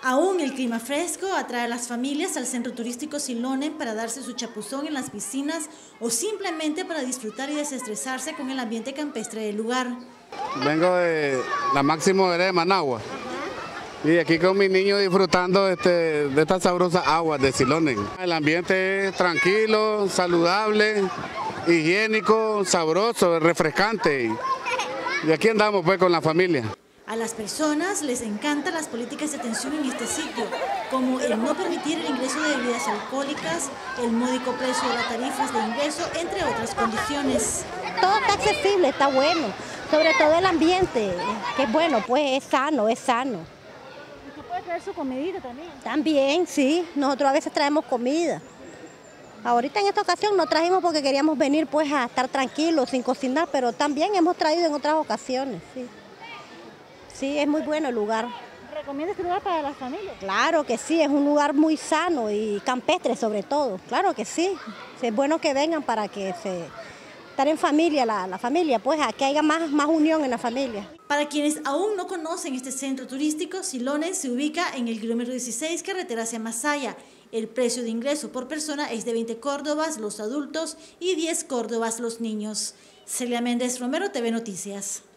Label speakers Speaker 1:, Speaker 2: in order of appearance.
Speaker 1: Aún el clima fresco atrae a las familias al centro turístico Silonen para darse su chapuzón en las piscinas o simplemente para disfrutar y desestresarse con el ambiente campestre del lugar.
Speaker 2: Vengo de la Máximo de Managua y aquí con mi niño disfrutando de estas sabrosas aguas de Silonen. El ambiente es tranquilo, saludable, higiénico, sabroso, refrescante y aquí andamos pues con la familia.
Speaker 1: A las personas les encantan las políticas de atención en este sitio, como el no permitir el ingreso de bebidas alcohólicas, el módico precio de las tarifas de ingreso, entre otras condiciones.
Speaker 3: Todo está accesible, está bueno, sobre todo el ambiente, que es bueno, pues es sano, es sano.
Speaker 1: ¿Usted puede traer su comidita también?
Speaker 3: También, sí, nosotros a veces traemos comida. Ahorita en esta ocasión no trajimos porque queríamos venir pues a estar tranquilos, sin cocinar, pero también hemos traído en otras ocasiones, sí. Sí, es muy bueno el lugar.
Speaker 1: ¿Recomienda este lugar para las familias?
Speaker 3: Claro que sí, es un lugar muy sano y campestre sobre todo, claro que sí. Es bueno que vengan para que estar en familia, la familia, pues a que haya más unión en la familia.
Speaker 1: Para quienes aún no conocen este centro turístico, Silonen se ubica en el kilómetro 16, carretera hacia Masaya. El precio de ingreso por persona es de 20 córdobas los adultos y 10 córdobas los niños. Celia Méndez Romero, TV Noticias.